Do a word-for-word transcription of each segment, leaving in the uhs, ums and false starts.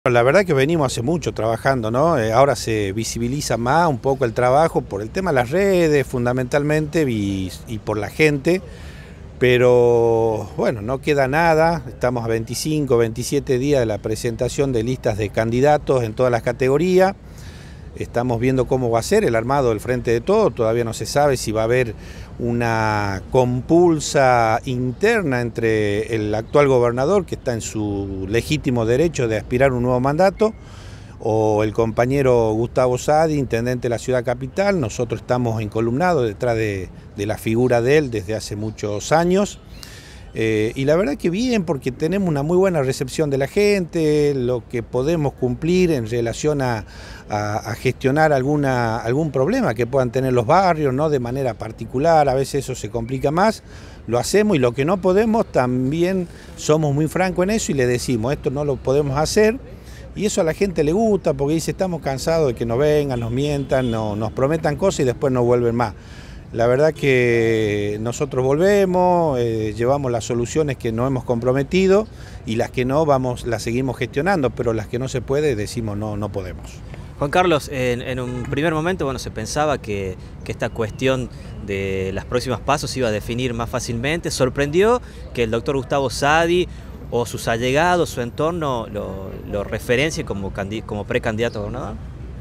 La verdad que venimos hace mucho trabajando, ¿no? Eh, ahora se visibiliza más un poco el trabajo por el tema de las redes, fundamentalmente, y, y por la gente, pero bueno, no queda nada, estamos a veinticinco, veintisiete días de la presentación de listas de candidatos en todas las categorías. Estamos viendo cómo va a ser el armado del Frente de Todos, todavía no se sabe si va a haber una compulsa interna entre el actual gobernador, que está en su legítimo derecho de aspirar a un nuevo mandato, o el compañero Gustavo Sadi, intendente de la ciudad capital. Nosotros estamos encolumnados detrás de, de la figura de él desde hace muchos años. Eh, y la verdad que bien, porque tenemos una muy buena recepción de la gente, lo que podemos cumplir en relación a, a, a gestionar alguna, algún problema que puedan tener los barrios, ¿no? De manera particular, a veces eso se complica más, lo hacemos, y lo que no podemos también somos muy francos en eso y le decimos, esto no lo podemos hacer, y eso a la gente le gusta porque dice, estamos cansados de que nos vengan, nos mientan, no, nos prometan cosas y después no vuelven más. La verdad que nosotros volvemos, eh, llevamos las soluciones que nos hemos comprometido y las que no, vamos, las seguimos gestionando, pero las que no se puede, decimos no, no podemos. Juan Carlos, en, en un primer momento bueno, se pensaba que, que esta cuestión de las próximas pasos se iba a definir más fácilmente. Sorprendió que el doctor Gustavo Sadi o sus allegados, su entorno, lo, lo referencie como, como precandidato a gobernador.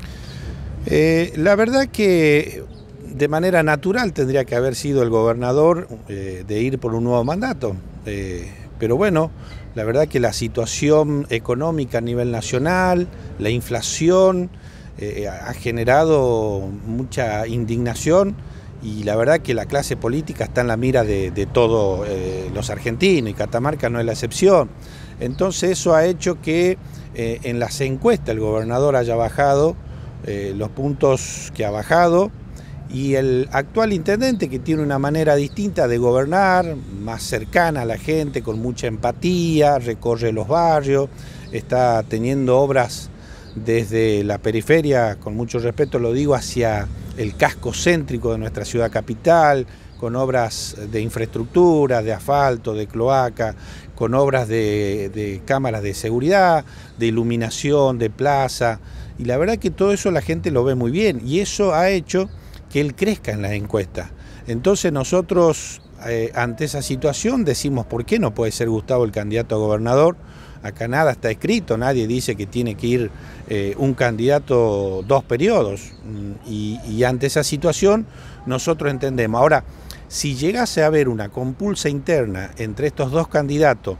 Eh, la verdad que de manera natural tendría que haber sido el gobernador eh, de ir por un nuevo mandato, eh, pero bueno, la verdad que la situación económica a nivel nacional, la inflación, eh, ha generado mucha indignación, y la verdad que la clase política está en la mira de, de todos eh, los argentinos, y Catamarca no es la excepción. Entonces eso ha hecho que eh, en las encuestas el gobernador haya bajado eh, los puntos que ha bajado, y el actual intendente, que tiene una manera distinta de gobernar, más cercana a la gente, con mucha empatía, recorre los barrios, está teniendo obras desde la periferia, con mucho respeto lo digo, hacia el casco céntrico de nuestra ciudad capital, con obras de infraestructura, de asfalto, de cloaca, con obras de, de cámaras de seguridad, de iluminación, de plaza, y la verdad que todo eso la gente lo ve muy bien, y eso ha hecho que él crezca en las encuestas. Entonces nosotros, eh, ante esa situación, decimos, ¿por qué no puede ser Gustavo el candidato a gobernador? Acá nada está escrito, nadie dice que tiene que ir eh, un candidato dos periodos, y, y ante esa situación nosotros entendemos. Ahora, si llegase a haber una compulsa interna entre estos dos candidatos,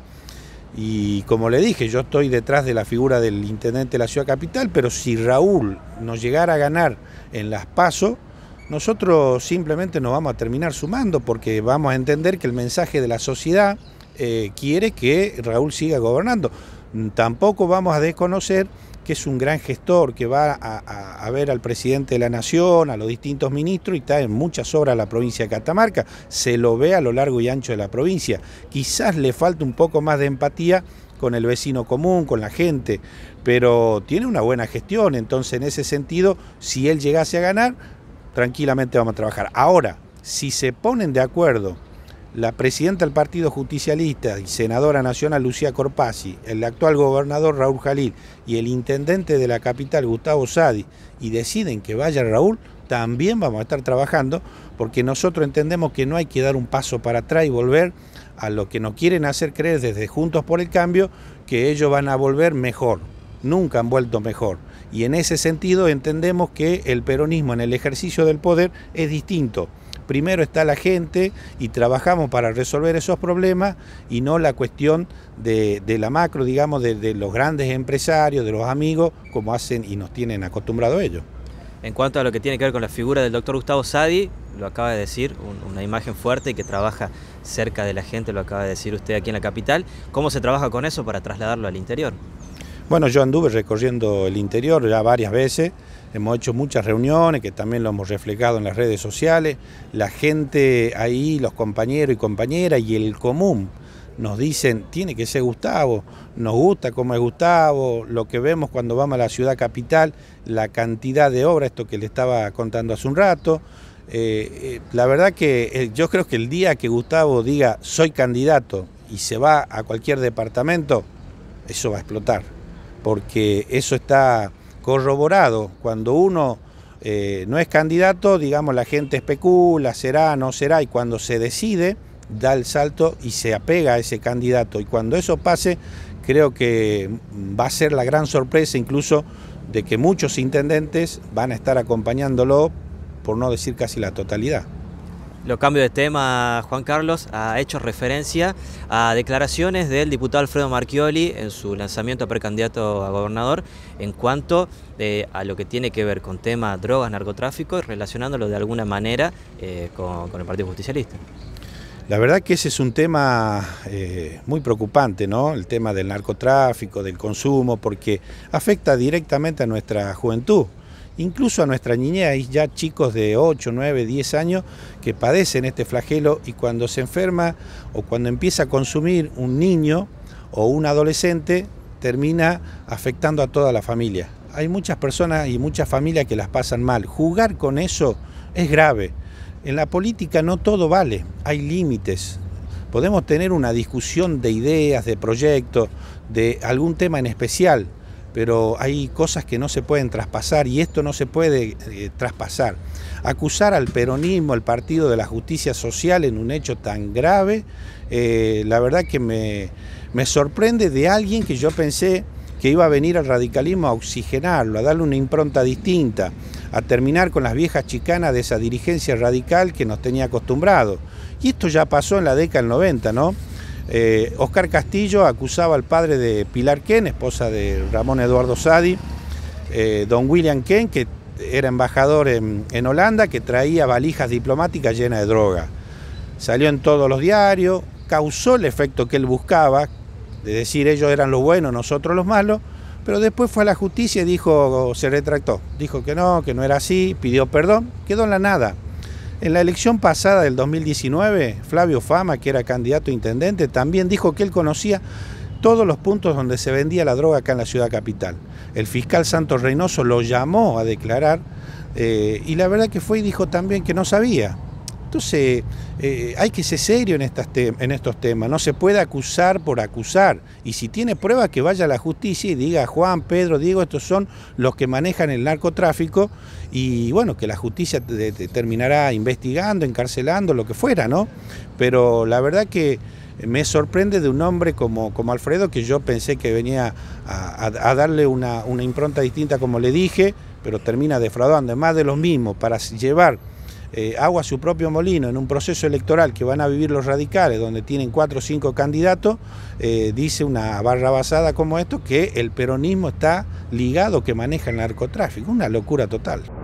y como le dije, yo estoy detrás de la figura del intendente de la ciudad capital, pero si Raúl nos llegara a ganar en las PASO, nosotros simplemente nos vamos a terminar sumando, porque vamos a entender que el mensaje de la sociedad eh, quiere que Raúl siga gobernando. Tampoco vamos a desconocer que es un gran gestor, que va a, a, a ver al presidente de la Nación, a los distintos ministros, y está en muchas obras la provincia de Catamarca, se lo ve a lo largo y ancho de la provincia. Quizás le falta un poco más de empatía con el vecino común, con la gente, pero tiene una buena gestión. Entonces, en ese sentido, si él llegase a ganar, tranquilamente vamos a trabajar. Ahora, si se ponen de acuerdo la presidenta del Partido Justicialista y senadora nacional Lucía Corpazzi, el actual gobernador Raúl Jalil y el intendente de la capital Gustavo Sadi, y deciden que vaya Raúl, también vamos a estar trabajando, porque nosotros entendemos que no hay que dar un paso para atrás y volver a lo que nos quieren hacer creer desde Juntos por el Cambio, que ellos van a volver mejor. Nunca han vuelto mejor, y en ese sentido entendemos que el peronismo en el ejercicio del poder es distinto. Primero está la gente y trabajamos para resolver esos problemas, y no la cuestión de, de la macro, digamos, de, de los grandes empresarios, de los amigos, como hacen y nos tienen acostumbrados ellos. En cuanto a lo que tiene que ver con la figura del doctor Gustavo Sadi, lo acaba de decir, un, una imagen fuerte y que trabaja cerca de la gente, lo acaba de decir usted aquí en la capital. ¿Cómo se trabaja con eso para trasladarlo al interior? Bueno, yo anduve recorriendo el interior ya varias veces, hemos hecho muchas reuniones que también lo hemos reflejado en las redes sociales. La gente ahí, los compañeros y compañeras y el común nos dicen, tiene que ser Gustavo, nos gusta cómo es Gustavo, lo que vemos cuando vamos a la ciudad capital, la cantidad de obras, esto que le estaba contando hace un rato. Eh, eh, la verdad que eh, yo creo que el día que Gustavo diga soy candidato y se va a cualquier departamento, eso va a explotar. porque eso está corroborado. Cuando uno eh, no es candidato, digamos, la gente especula, será, no será, y cuando se decide, da el salto y se apega a ese candidato. Y cuando eso pase, creo que va a ser la gran sorpresa incluso de que muchos intendentes van a estar acompañándolo, por no decir casi la totalidad. Lo cambio de tema, Juan Carlos, ha hecho referencia a declaraciones del diputado Alfredo Marchioli en su lanzamiento a precandidato a gobernador en cuanto eh, a lo que tiene que ver con temas drogas, narcotráfico y relacionándolo de alguna manera eh, con, con el Partido Justicialista. La verdad que ese es un tema eh, muy preocupante, ¿no? El tema del narcotráfico, del consumo, porque afecta directamente a nuestra juventud. Incluso a nuestra niñez, hay ya chicos de ocho, nueve, diez años que padecen este flagelo y cuando se enferma o cuando empieza a consumir un niño o un adolescente, termina afectando a toda la familia. Hay muchas personas y muchas familias que las pasan mal. Jugar con eso es grave. En la política no todo vale, hay límites. Podemos tener una discusión de ideas, de proyectos, de algún tema en especial, pero hay cosas que no se pueden traspasar y esto no se puede eh, traspasar. Acusar al peronismo, el Partido de la Justicia Social en un hecho tan grave, eh, la verdad que me, me sorprende de alguien que yo pensé que iba a venir al radicalismo a oxigenarlo, a darle una impronta distinta, a terminar con las viejas chicanas de esa dirigencia radical que nos tenía acostumbrados. Y esto ya pasó en la década del noventa, ¿no? Eh, Oscar Castillo acusaba al padre de Pilar Ken, esposa de Ramón Eduardo Sadi, eh, don William Ken, que era embajador en, en Holanda, que traía valijas diplomáticas llenas de droga. Salió en todos los diarios, causó el efecto que él buscaba, de decir ellos eran los buenos, nosotros los malos, pero después fue a la justicia y dijo, se retractó, dijo que no, que no era así, pidió perdón, quedó en la nada. En la elección pasada del dos mil diecinueve, Flavio Fama, que era candidato a intendente, también dijo que él conocía todos los puntos donde se vendía la droga acá en la ciudad capital. El fiscal Santos Reynoso lo llamó a declarar eh, y la verdad que fue y dijo también que no sabía. Entonces eh, hay que ser serio en, estas en estos temas, no se puede acusar por acusar, y si tiene pruebas que vaya a la justicia y diga Juan, Pedro, Diego, estos son los que manejan el narcotráfico, y bueno, que la justicia te, te terminará investigando, encarcelando, lo que fuera, ¿no? Pero la verdad que me sorprende de un hombre como, como Alfredo, que yo pensé que venía a, a, a darle una, una impronta distinta, como le dije, pero termina defraudando, más de lo mismo, para llevar Eh, agua a su propio molino en un proceso electoral que van a vivir los radicales, donde tienen cuatro o cinco candidatos, eh, dice una barra basada como esto, que el peronismo está ligado, que maneja el narcotráfico, una locura total.